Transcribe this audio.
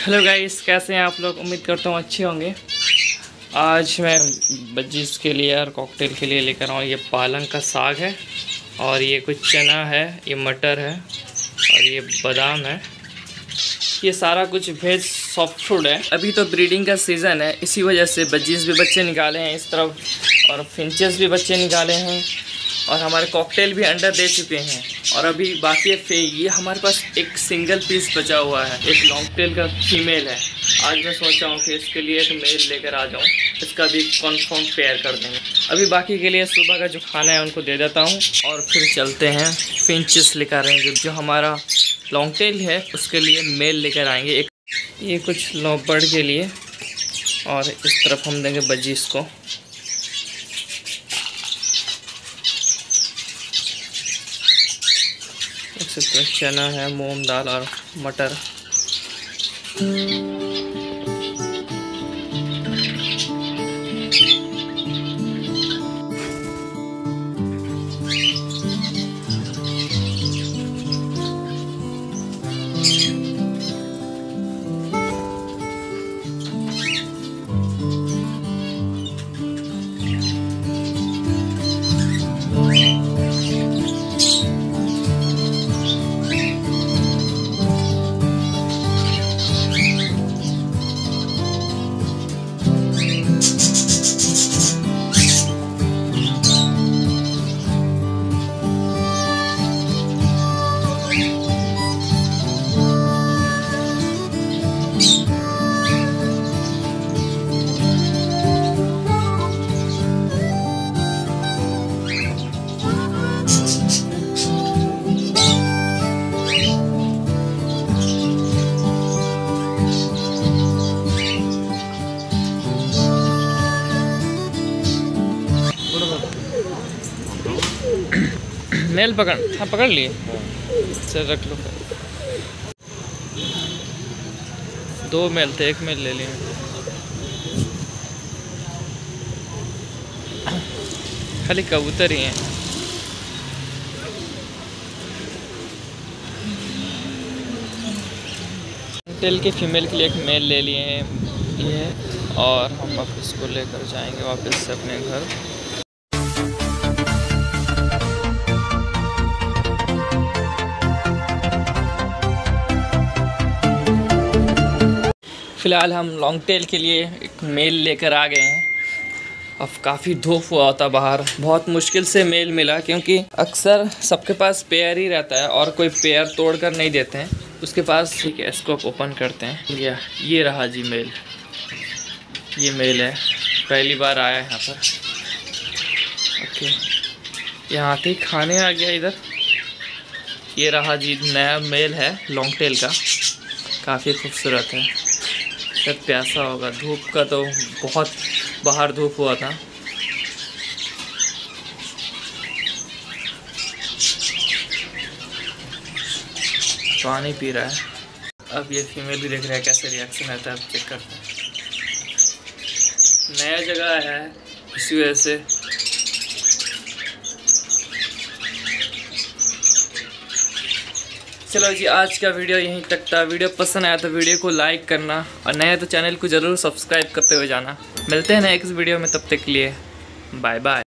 Hello guys, कैसे हैं आप लोग। उम्मीद करता हूँ अच्छे होंगे। आज मैं बज्जीज के लिए और कॉकटेल के लिए लेकर आऊँ। ये पालंग का साग है और ये कुछ चना है, ये मटर है और ये बादाम है। ये सारा कुछ वेज सॉफ्ट फूड है। अभी तो ब्रीडिंग का सीज़न है, इसी वजह से बज्जीज भी बच्चे निकाले हैं इस तरफ और फिंचेस भी बच्चे निकाले हैं और हमारे कॉकटेल भी अंडा दे चुके हैं। और अभी बाकी ये हमारे पास एक सिंगल पीस बचा हुआ है, एक लॉन्ग टेल का फीमेल है। आज मैं सोचा हूँ कि इसके लिए एक मेल लेकर आ जाऊँ, इसका भी कंफर्म पेयर कर देंगे। अभी बाकी के लिए सुबह का जो खाना है उनको दे देता हूँ और फिर चलते हैं फिंचेस लेकर आएंगे। जो हमारा लॉन्ग टेल है उसके लिए मेल लेकर आएंगे एक। ये कुछ लव बर्ड के लिए और इस तरफ हम देंगे बज्जीज को। चना है, मूंग दाल और मटर। मेल पकड़, हाँ पकड़ लिए। चल रख लो। 2 मेल थे, 1 मेल ले लिए। खाली कबूतर ही हैं। टेल के फीमेल के लिए एक मेल ले लिए हैं ये, और हम अब इसको लेकर जाएंगे वापस से अपने घर। फ़िलहाल हम लॉन्ग टेल के लिए एक मेल लेकर आ गए हैं। अब काफ़ी धूप हुआ होता बाहर, बहुत मुश्किल से मेल मिला क्योंकि अक्सर सबके पास पेयर ही रहता है और कोई पेयर तोड़कर नहीं देते हैं उसके पास। ठीक है, इसको ओपन करते हैं। ये रहा जी मेल। ये मेल है, पहली बार आया है यहाँ पर। ओके, यहाँ आते ही खाने आ गया इधर। ये रहा जी नया मेल है लॉन्ग टेल का, काफ़ी खूबसूरत है। जब प्यासा होगा, धूप का तो बहुत बाहर धूप हुआ था। पानी पी रहा है। अब ये फीमेल भी देख रहा है कैसे रिएक्शन आता है, अब चेक करते हैं। नया जगह है इसी वजह से। चलो जी, आज का वीडियो यहीं तक था। वीडियो पसंद आया तो वीडियो को लाइक करना और नया तो चैनल को ज़रूर सब्सक्राइब करते हुए जाना। मिलते हैं नेक्स्ट वीडियो में, तब तक के लिए बाय बाय।